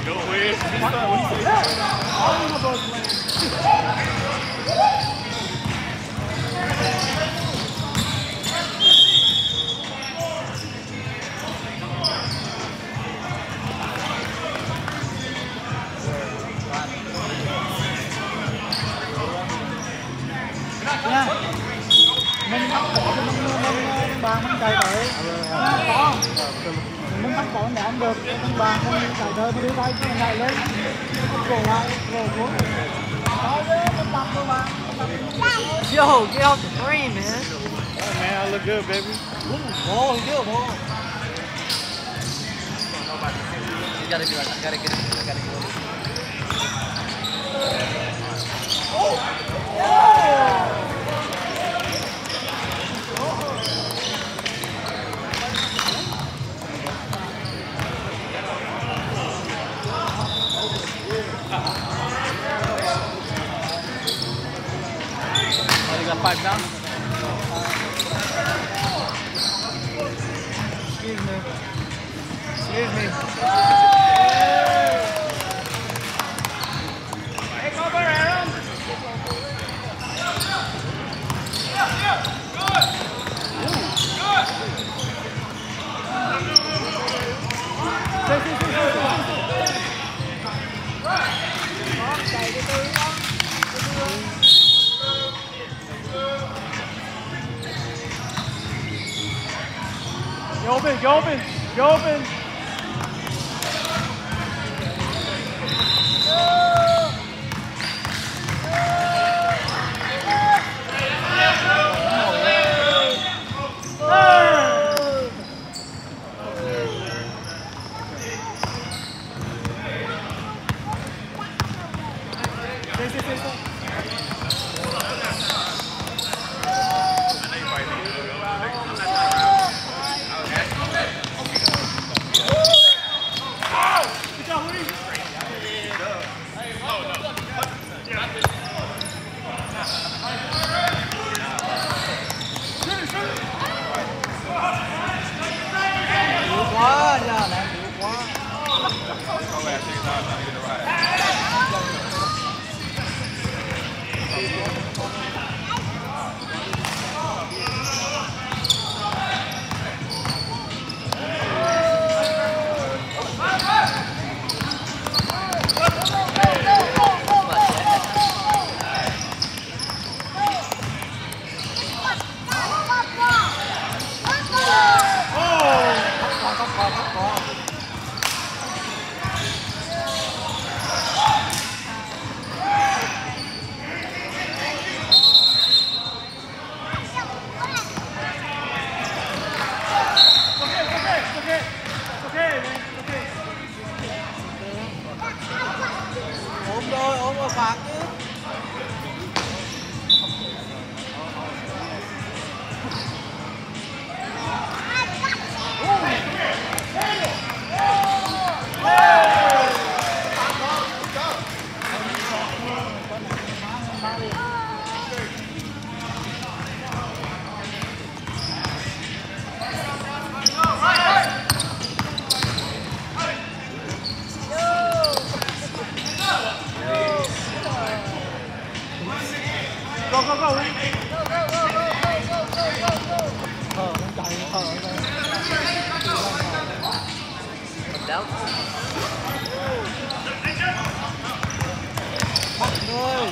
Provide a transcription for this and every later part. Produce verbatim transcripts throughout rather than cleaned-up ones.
weird. Nha. Mình bắt bỏ cho mình mình bàn mình chạy tới. Có. Mình bắt bỏ để ăn được. Mình bàn mình chạy tới mình đưa tay cái này lên. Cổ lại, cổ xuống. Đó chứ, mình bắt cơ mà. Yo, get off the frame, man. Oh, man, I look good, baby. Oh, he did, oh. You gotta be like, I gotta get it, I gotta get it. Oh, you got five down? Excuse me. Excuse me. Hey, come over, Adam. Yeah, yeah, good. Good. Say, say, say, say, say. Chạy đi tôi đó. Go open, go open, go open. Quá, giờ lại quá. Ôm đôi, ôm vào phạt chứ. Go, go, go. Thở, chạy, thở. Đéo. Bắt người.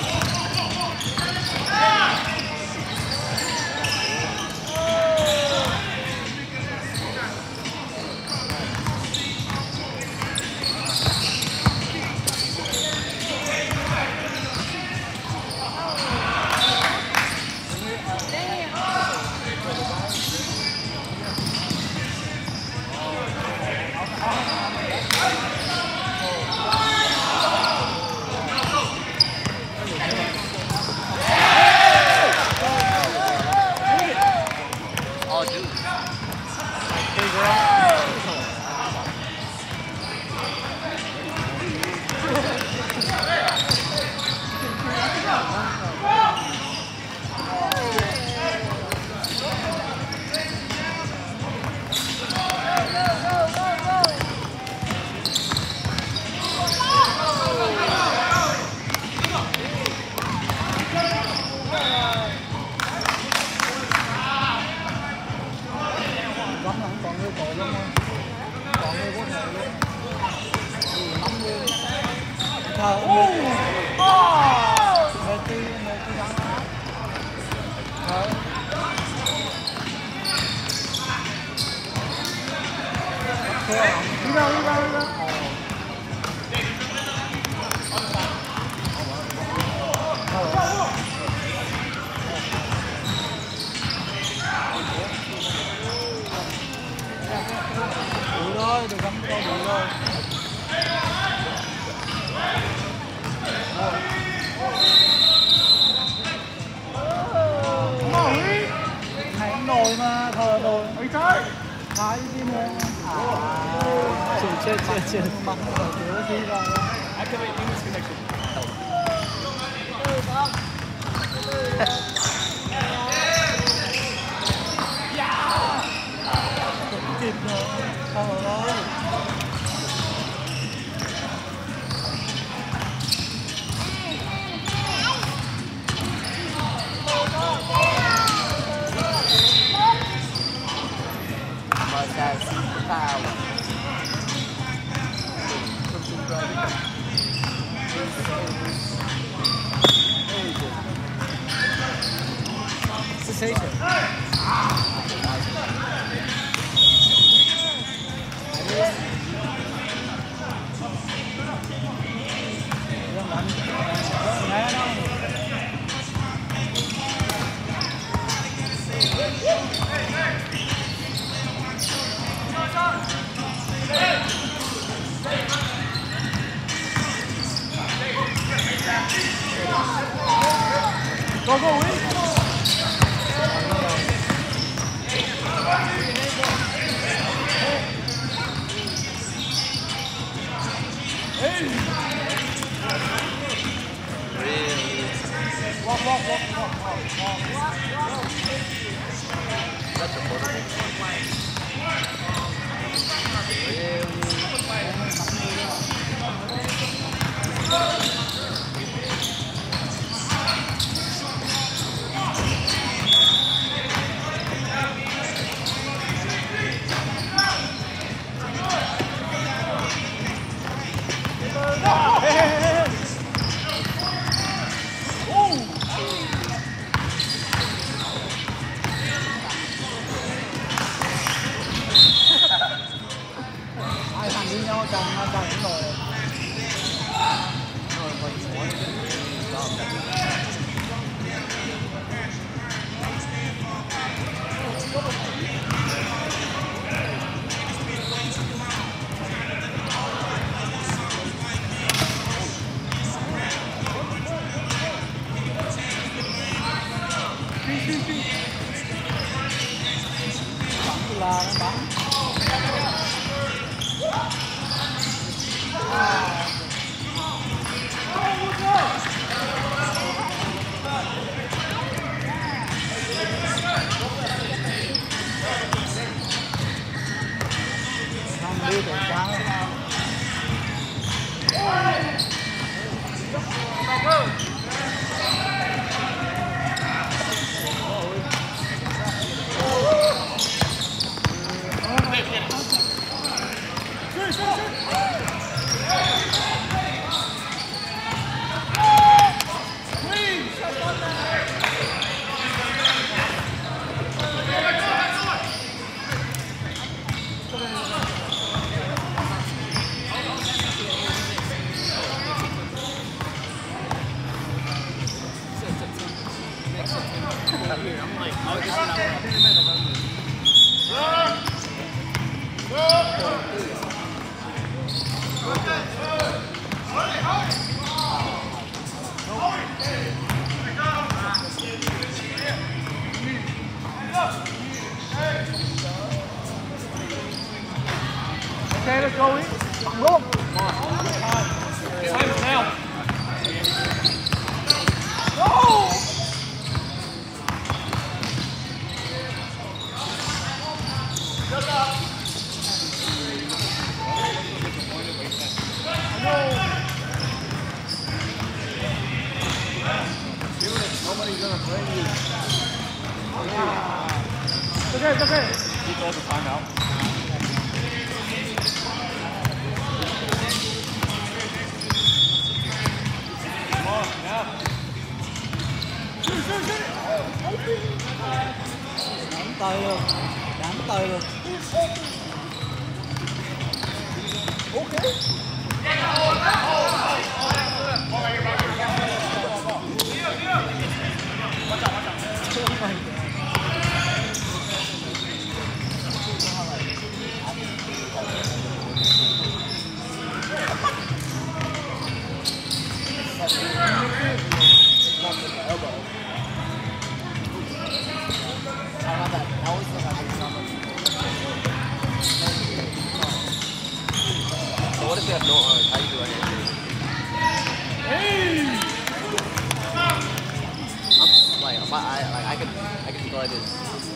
thờ Messi Messi thắng á. Rồi. Đi đâu đi đâu đi đâu. Đủ thôi, đừng cắm câu đủ thôi. Này nồi mà, thờ nồi. Ôi trời. Thái gì mà. À. Chết chết chết chết. Mắc rồi, thiếu gì rồi. Activate English connection. Kịp rồi. Thờ rồi. Sensation. Go, go, win! Hey! Really? Walk, walk, walk, walk, walk, walk. That's a photo. Hey, hey, hey, hey. Ooh. Hai thằng đi nhau chồng chồng cũng rồi. Rồi còn bắn là nó bắn. Thằng đi từ sáng đến nào. I'm like, oh, this is not Okay, let's go in. Bắn luôn. Time's now. Go! Nobody's gonna play you. It's okay, it's okay. He called the timeout. tơi luôn, đánh tơi luôn. So what if they have no arms? How do you do anything? I'm like, my, I, like, I can, I can go like this.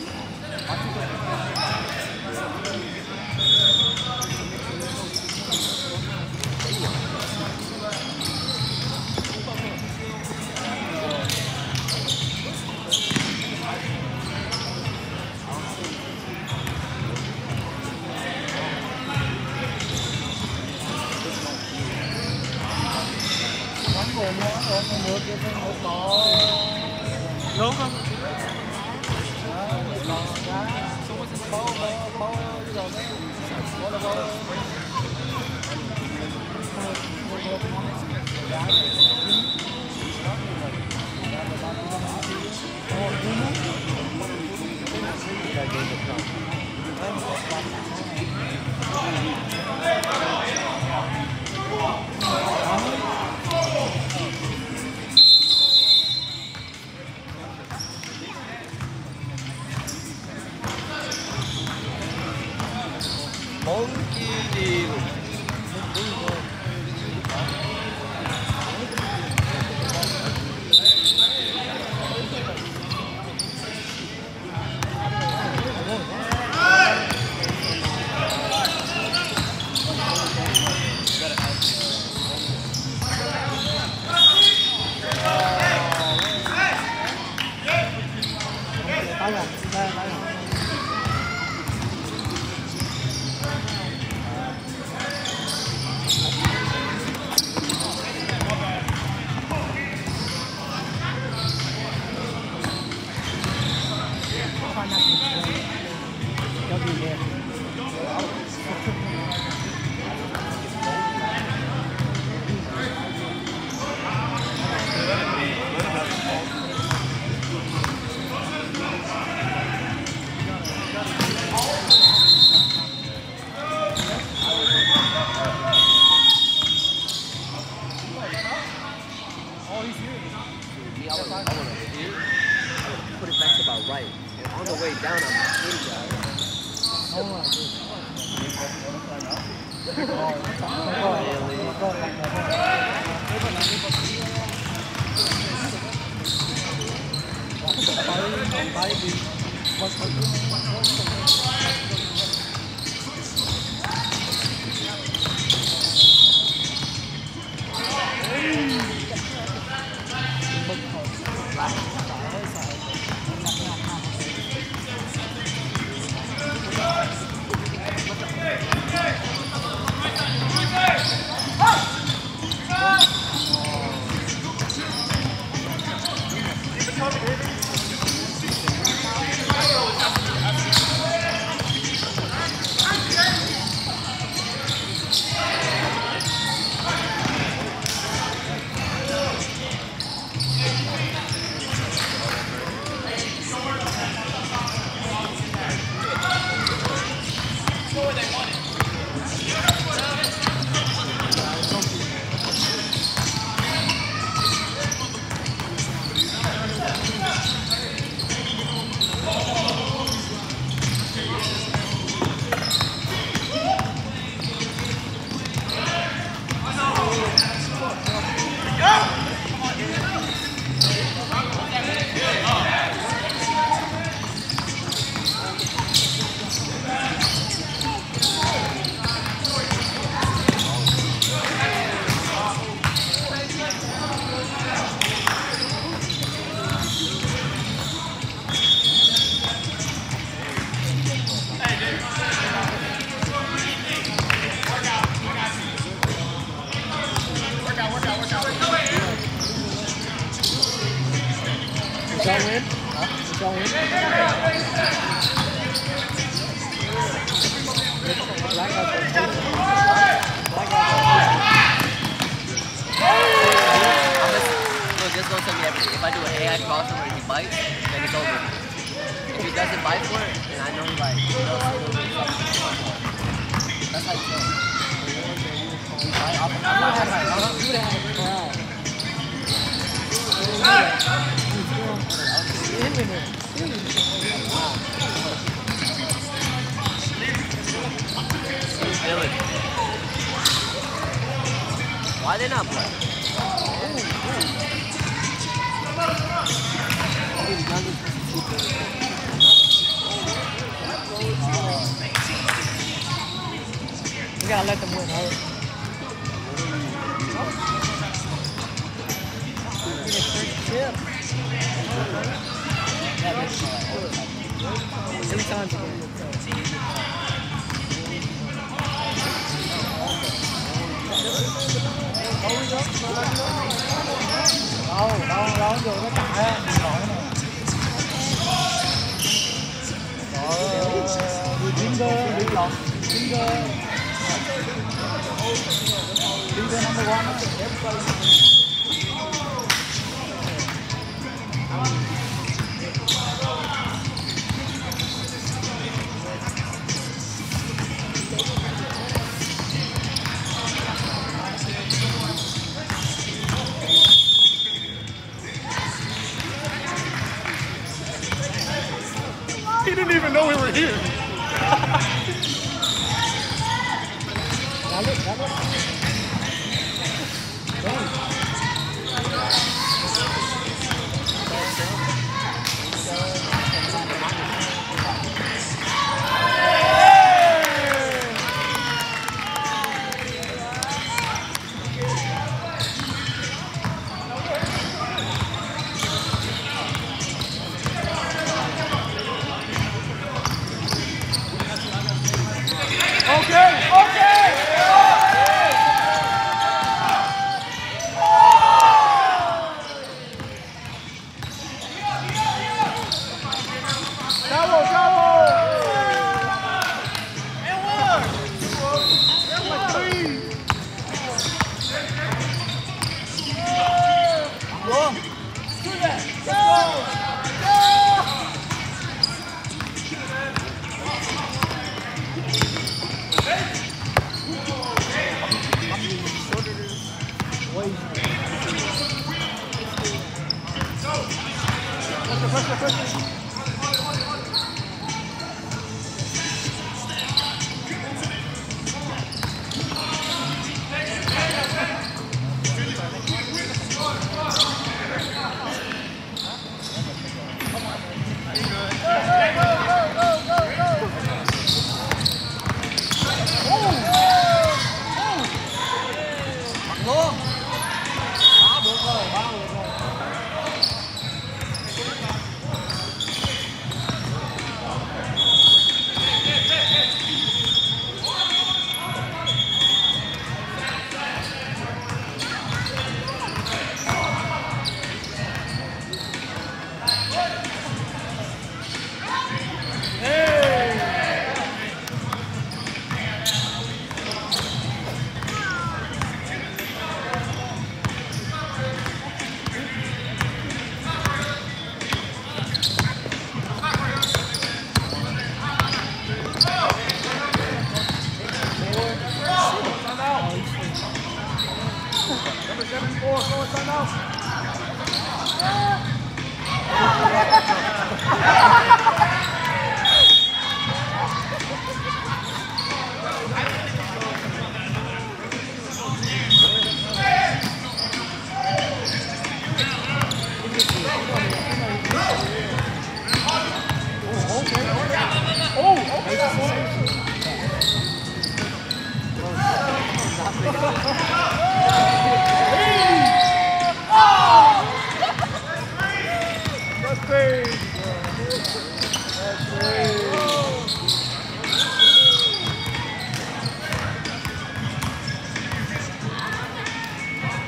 Còn nữa, còn nữa, kia một cỏ lớn không? Đó, một cỏ đá, bó, bó, bó, cái đồ đấy, bó là bó. Một một món đá này, Monkey tái rồi, tái rồi. Cho gì nè. I was, I was here. I put it back to about right. And on the way down, I'm eighty guys. Đúng rồi. Sao Nguyên? Hả? Rồi. Lát ra từ lát ra So just don't tell me everything. If I do an A I crossover and he bites, then it's over. If he doesn't bite for it, then I know he like, you know, that's how you know. He bite off the top. Why they not playing? You gotta let them win, right? Chip. Every time. Đâu, đâu, đâu, rồi nó chạy á, nổi nè. Rồi, đi chiến cơ, đi lọt, chiến cơ. Đi cơ number one á. He didn't even know we were here. Got it, got it. Okay, okay. Bravo, bravo. And one. And one. Three. Go. Do that. Go. Go. Pressure, pressure, pressure.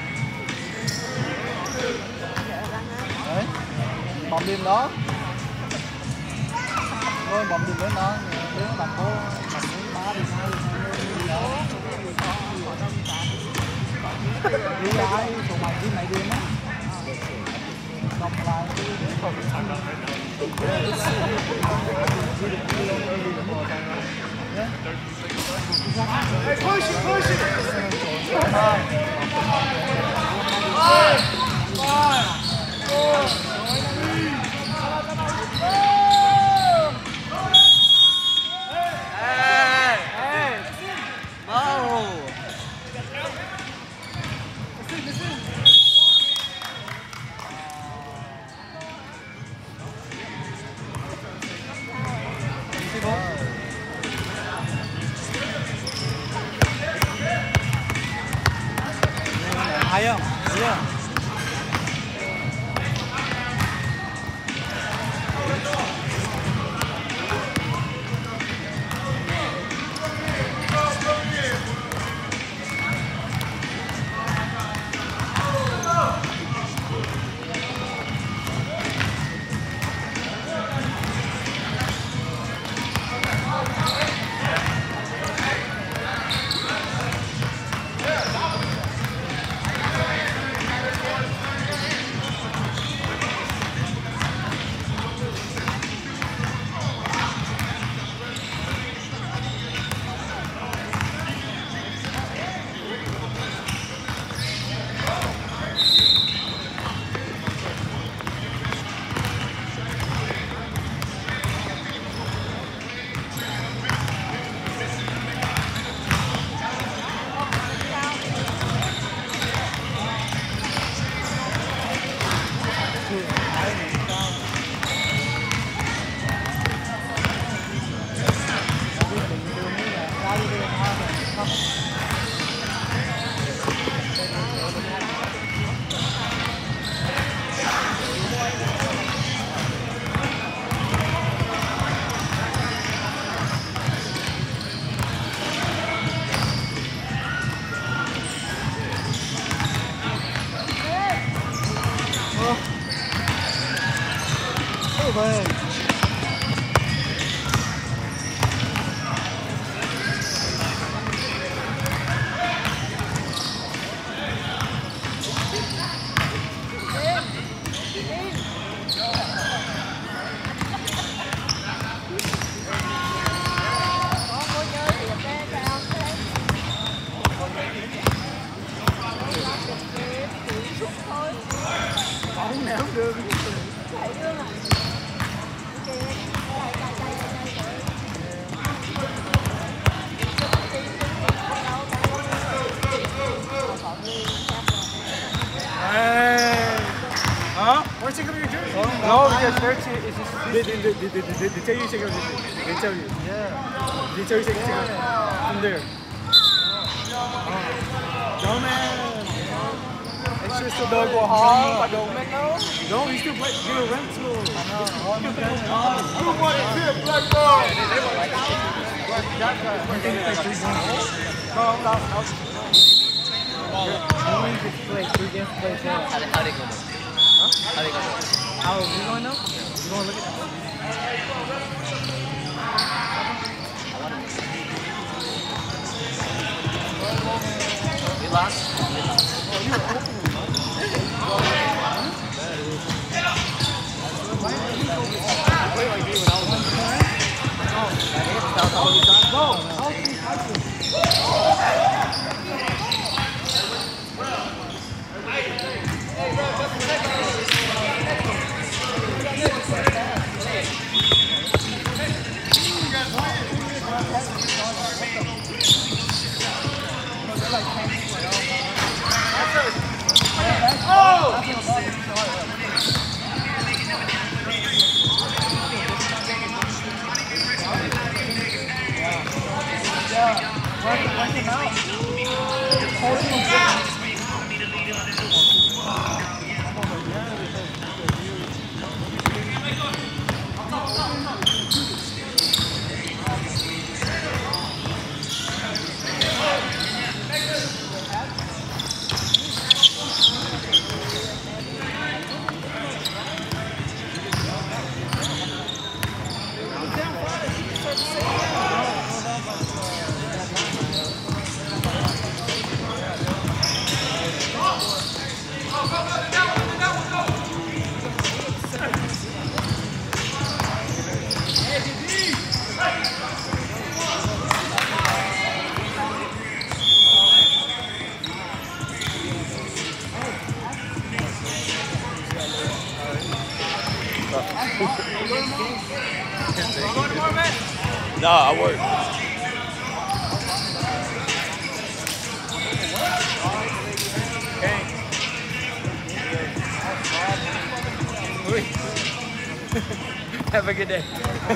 Bóng đêm đó. mới bấm được lên đó nếu bạn có bạn có ba thì hai thì đó đi lại số máy đi máy điện á đọc lại Hey, push it, push it. Five, five, four, three. Hey! Hey! No! Hay không? Thấy không? Về. Không ném được. Hey. Huh? Where's he coming to? No, because they're t- it's just they, they, they, they, they, they tell you to take it. They tell you. Yeah. They tell you to take it from there. Dumbass. It's just a dog go hard. I don't make no. No, he still play. You're a rental. I know. You want to tip, black ball. No, no, no. Only just play three games to play four. How they, how they go? Huh? How they go? How you going now? You going to look at that? We lost. Oh, you were open. Play like me when I was in the Go. How can you fight Working out. Holding him. No, I work. Have a good day.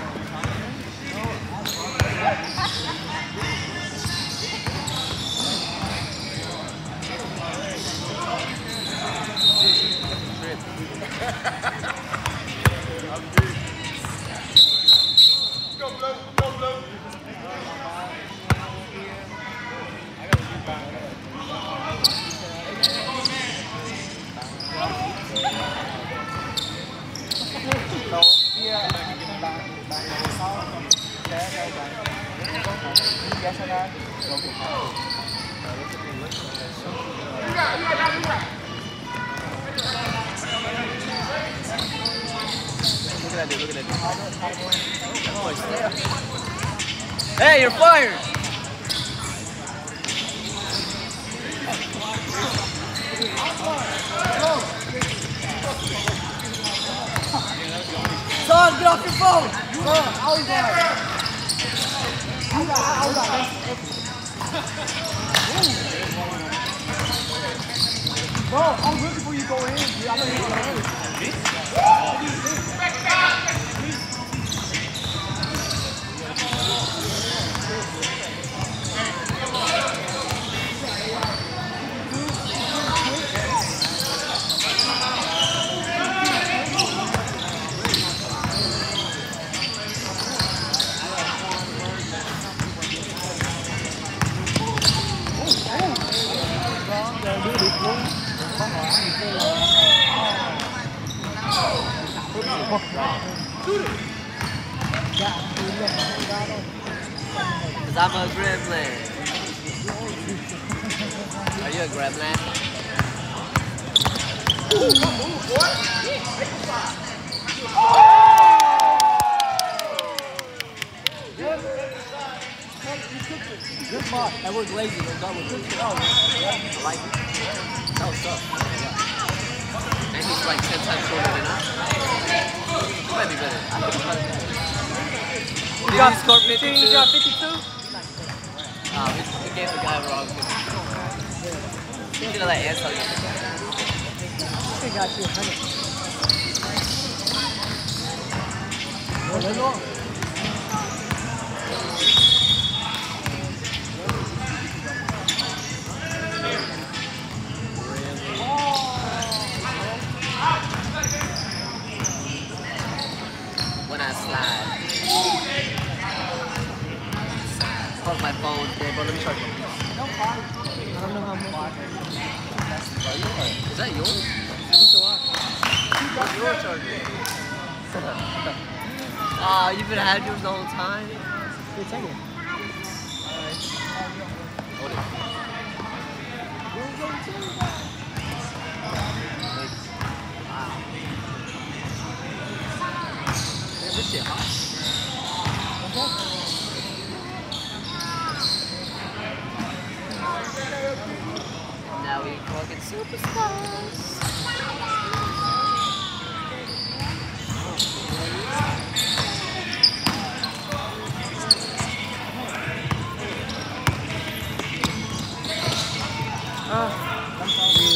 Look at that. Oh, it's there. Hey, you're fired! Son, get off your phone! Go, out there! Bro, I'm good before you go in. I'm gonna Because I'm a gremlin. Are you a gremlin? Good spot. That was lazy. That was good. I like it. That was tough. And he's like ten times shorter than us. He might be better. I think he's better. Did he score fifty-two? He got fifty-two? Oh, we, we gave the guy wrong. He should have let Ant tell you. He got you a hundred. Oh, let's go. When I slide. Hold my phone. Yeah, bro, let me charge it. No problem. I don't know how much. Is that yours? What's your charger? Ah, uh, you've been had yours the whole time? Here, take it. Hold it. This shit hot. Now we fucking superstars. Ah, I'm sorry.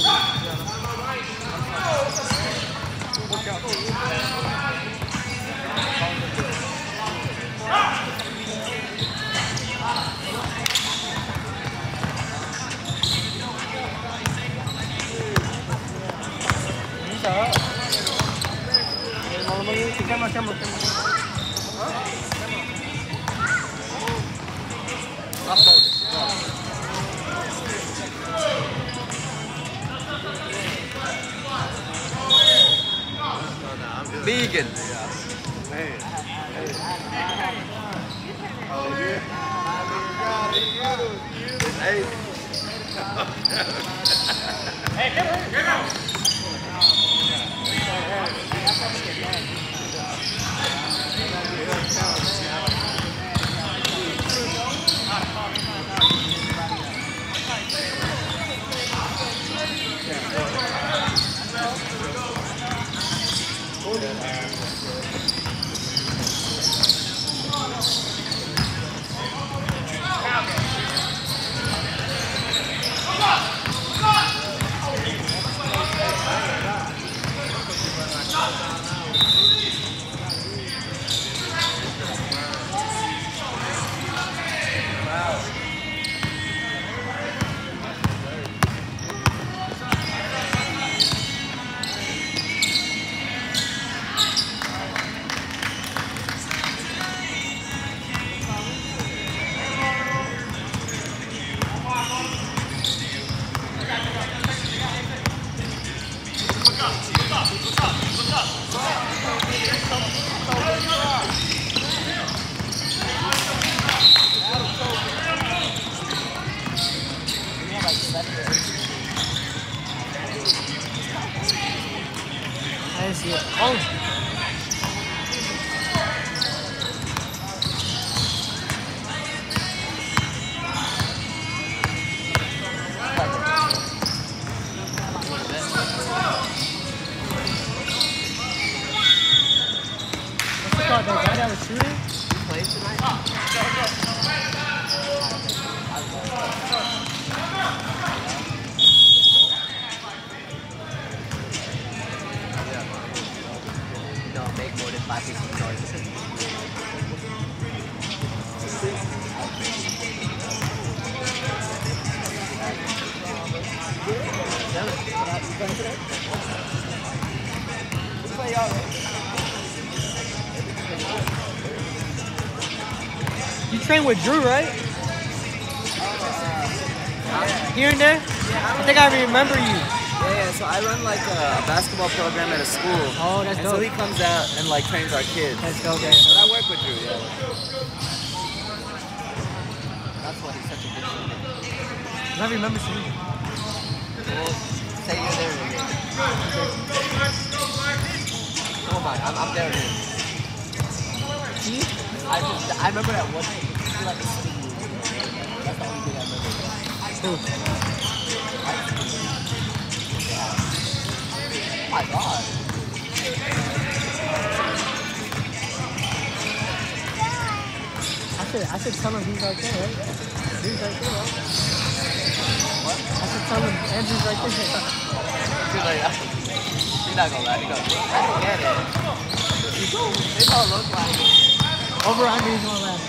Look out. Vegan. Hey. Hey. Hey, get out. Get out. didn't see it. Oh. What's it called? That guy that was shooting? Playing tonight? No, make more than five sixty yards. You train with Drew, right? Here and there? I think I remember you. Yeah, so I run like a, a basketball program at a school. Oh, that's and dope. so he comes out and like trains our kids. That's dope. Yeah, That's but dope. I work with Drew, yeah. That's why he's such a good shooter. I remember seeing you. Well, say you're there again. Come on, I'm, I'm there again. See? I just, I remember that one thing. I feel like a spin move. That's the only thing I remember. Who? Oh my god. I should, I should tell him he's right there, right? He's right there, right? What? I should tell him Andrew's right there. He's like, he's not gonna lie. He goes, I don't get it. They don't look like it. Over under, he's gonna laugh.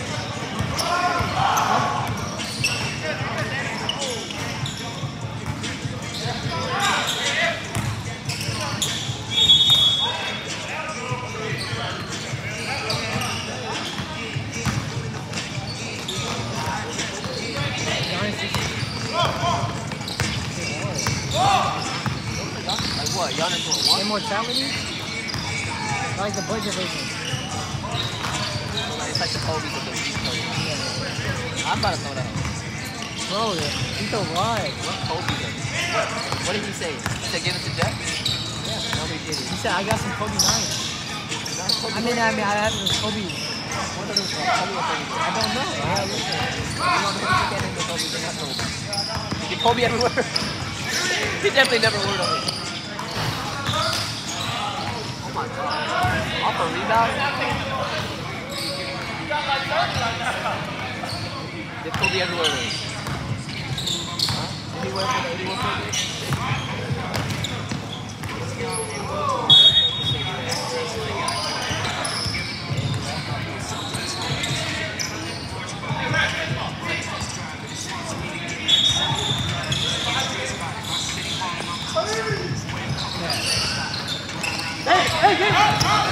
Like what? Giannis what? One? Immortality? I like the budget version. It's like the Kobe's of the East Coast. I'm about to throw that. Bro, he's so wide. What Kobe's of? What? What did he say? He said give it to Jeff? Yeah. No, he didn't. He said, I got some Kobe nine. I mean, I mean, I have some Kobe. What are those Kobe or Kobe? I don't know. I gotta look at it. You want to get into Kobe? They're not Kobe. You get Kobe everywhere. He definitely never word of it. Oh my god. Off a rebound? Did Kobe everywhere then? Huh? Did he wear for the eighty-one Kobe? Hey, hey, hey!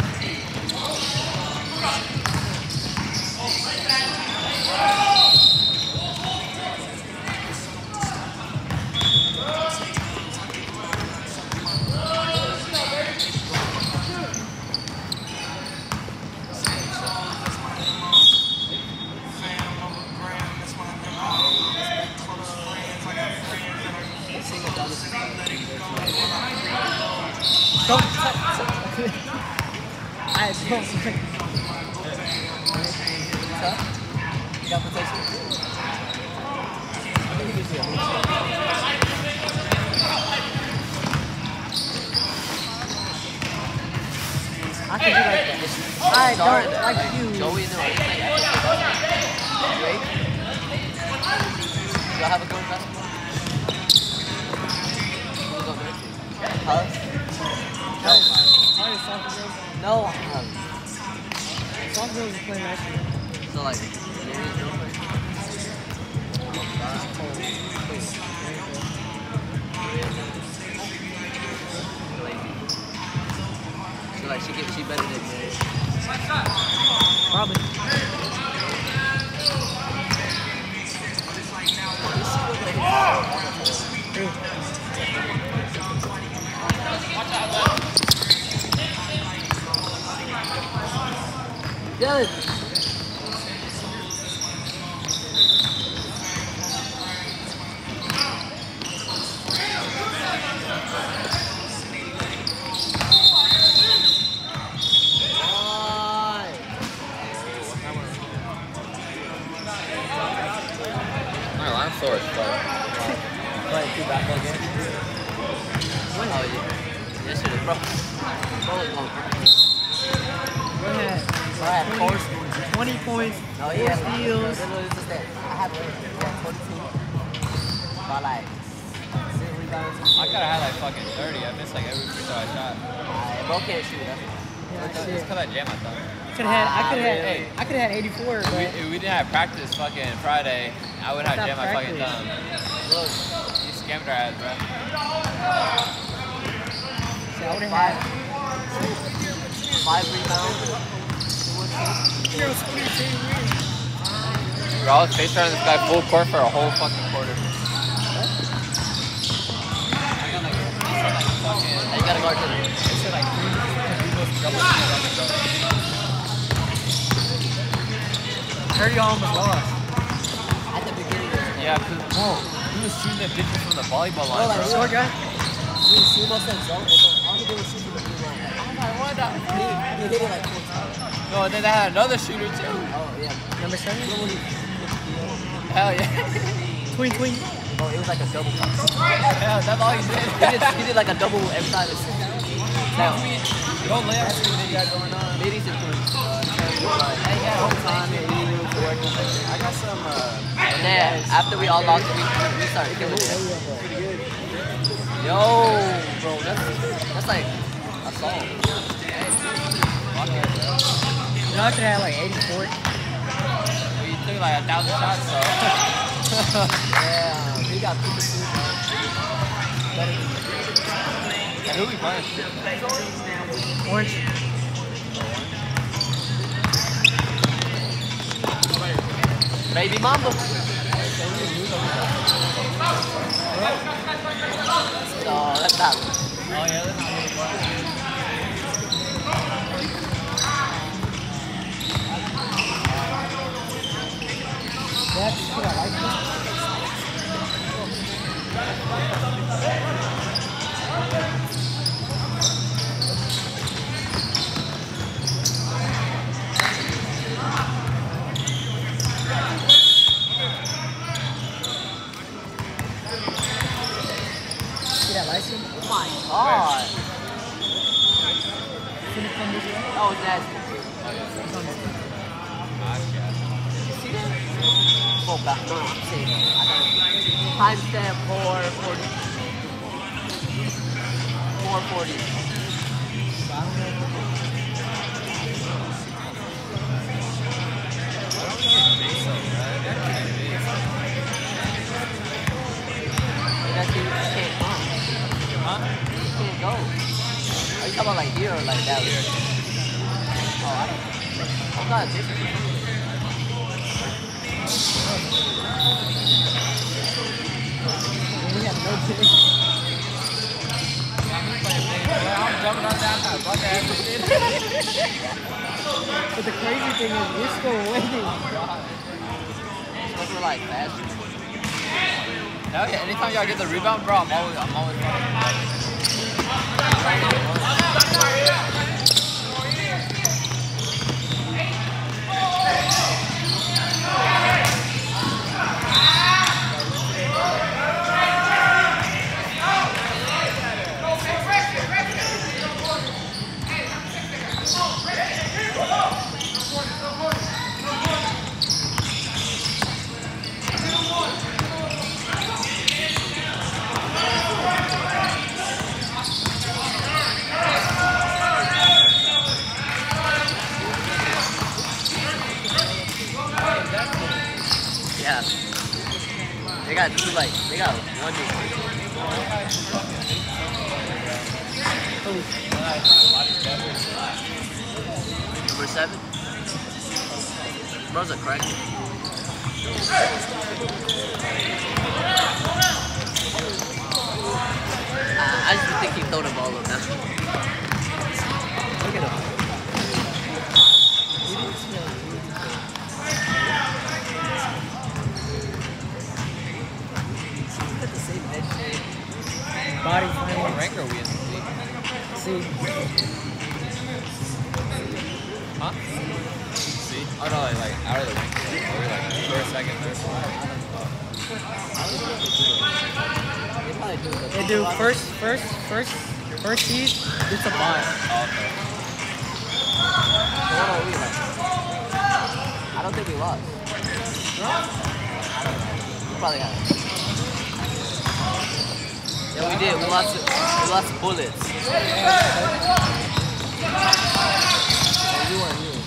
Don't touch it. I don't. You got protection? I think he gives you a move. I can do like that. I don't like you. Joey and the Rays play epic. Drake? Do y'all have a good basketball? Who's on there? Huh? No. Sorry, soccer girls. No. Um, Soccer girls are playing last year. so like, Gary's girlfriend? Oh god. So like, she get she better than Gary. Probably. Dylan! Oh yeah. Yesterday, bro. Bro was going crazy. Go ahead. Bro had four scores. twenty points, No, he four had steals. literally just that. I had twenty-two. By like six rebounds. I could have had like fucking thirty. I missed like every free throw I shot. Alright, bro can't shoot. That's Yeah, It's shit. because I jammed my thumb. I could have had, I could have, Hey. I could have had eighty-four. If we, But if we didn't have practice fucking Friday, I would have Stop jammed my fucking practice. thumb. look. You scammed our ass, bro. see, I would have Five, had. five rebounds. Two assists. Bro, I was face around this guy full court for a whole fucking quarter. I got like, he said like fucking, Now you gotta guard to the. he said like three, three most double teams on the go. thirty almost lost. At the beginning. Yeah, cause bro, he was shooting the bitches from the volleyball Bro, line, like, bro. Short guy. See, see most of them. All he did was shoot from the blue line. I'm like, what the? He, he hit it like four times. No, and then they had another shooter too. Oh yeah. Number seven. Hell yeah. Tween, tween. Bro, it was like a double touch. Hell, that's all he did. He did, he did like a double every time. Now, Don't layup shooting that you got going on. maybe it's improved. Uh, hey, yeah, whole time it really was working. I got some, uh, And then after we all lost, we, we started killing it. Yo, bro, that's that's like a song. You know, I could have had like eighty-four. we took like a thousand shots, so. Yeah, he got people too. And who we playing? Orange. Baby Mamba. No, that's not. Oh yeah, that's not really fun. That's what I like. See that license? Oh my god. That was nasty. Go back. No, I'm saying. I got timestamp four forty. four forty. Hey, that dude can't go. Huh? He can't go. Are you talking about like here or like that? Oh, I don't. I'm not a different. We have no kidding. I'm jumping on that guy. Fuck that shit. But the crazy thing is, we're still winning. We're like fast. Hell yeah, anytime y'all get the rebound, bro, I'm always, I'm always fucking. Yeah. They got two like they got one dude. Number seven. Bro's a crack. Uh, I just think he throw the ball up now. Look at him. Look at the same head shape. Body What frame. rank are we in this league? See, Huh? See? Oh no, like, like out of the rank. Are we like first, second, third, fourth? They probably they do this. They do first, first, first, first seed. It's a bye. So what are we like? I don't think we lost. We probably have. Yeah, we did. We lost. We lost bullets. Oh, you won. You.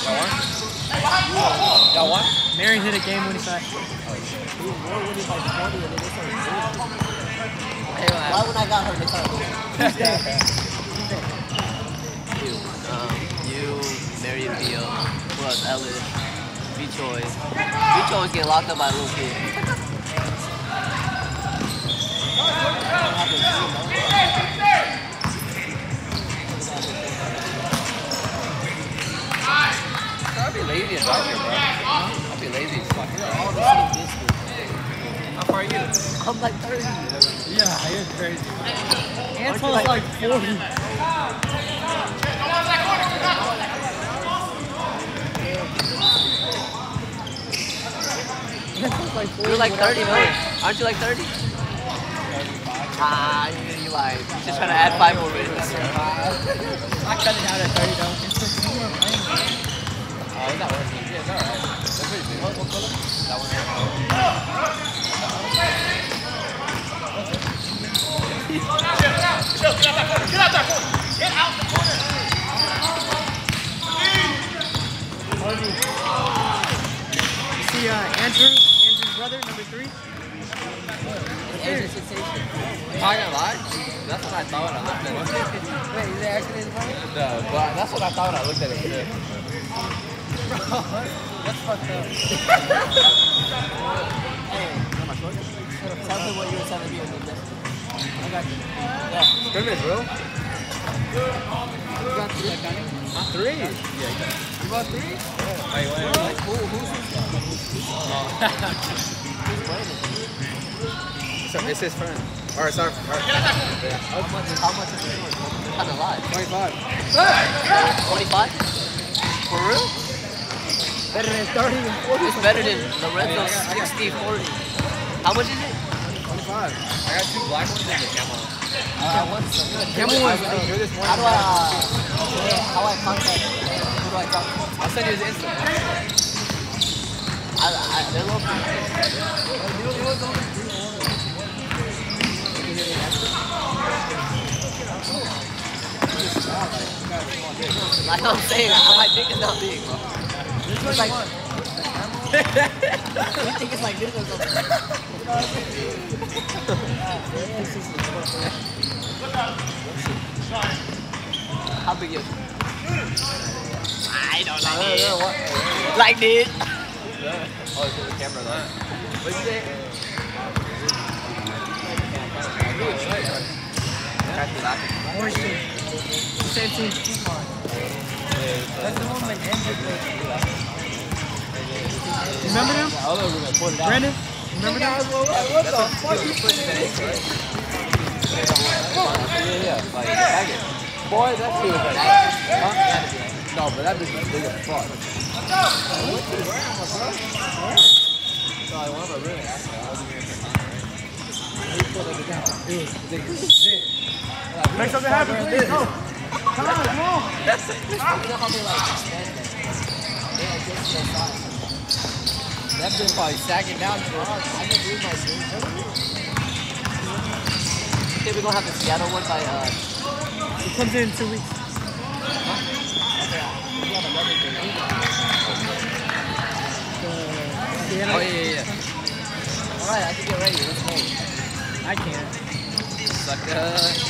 Y'all won? Mary hit a game-winning shot. We were more winning by twenty, and then they started losing. Hey, man. Why when I got her, they started losing? You, um, you, Mary Beal, plus Ellis, B-Choi. B-Choi was getting locked up by a little kid. I'd be lazy as fuck, bro. I'd be lazy as fuck. All the same distance. How far are you? I'm like thirty. Yeah, you're crazy. Antoine's like forty. You're like thirty, no? Aren't you like thirty? Ah, you, you like, you're just trying to add five more minutes. I cut it out at thirty though. It's just you were playing. Oh, is that working? Yeah, it's alright. They're pretty big. What, what color? That one. You see uh, Andrew, Andrew's brother, number three? Asian sensation. I'm not gonna lie. That's what I thought when I looked at it. Wait, is it actually his brother? No, but that's what I thought when I looked at it. Too. That's fucked up. Hey, tell me what you were telling me was this. I got you. Yeah. Scrimmage, bro. You got three? Not three. Yeah, you got three? Yeah. Oh, you want to Like, who, who's this guy? Who's playing it? So it's his friend. Or it's our friend. Yeah. How much, how much is it? Kind of live. twenty-five. twenty-five? For real? Better than thirty and forty. It's better than Lorenzo's sixty forty. How much is it? twenty-five. I got two black ones and the camo. Uh, what's the good? Camel one's I do this How do I, uh, how do I contact, who do I talk to? I'll send you his Insta. I, I, they're local. Like I'm saying, my dick is not big, bro. It's like, you think it's like this or something? How big is it? I don't know. Like this. Oh, it's the camera though. What'd you say? Orange team. Same team. That's the one that ended Remember them? Brandon? Remember them? What the fuck you putting in? Yeah, yeah, like, tag it. Boy, that shit was like, huh? No, but that bitch was big as fuck. So I want to really ask her. I was here for Make something happen, please. Go. Come on, come on. You know how they like stand there? They like get to their side. that bitch probably sagging down to I can read my dream. Okay, we're gonna have the Seattle one by uh. It comes in in two weeks. Oh, yeah, yeah, yeah. Alright, I can get ready. Let's go. I can't. Sucker.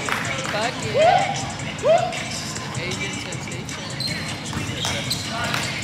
Fuck yeah. Asian sensation.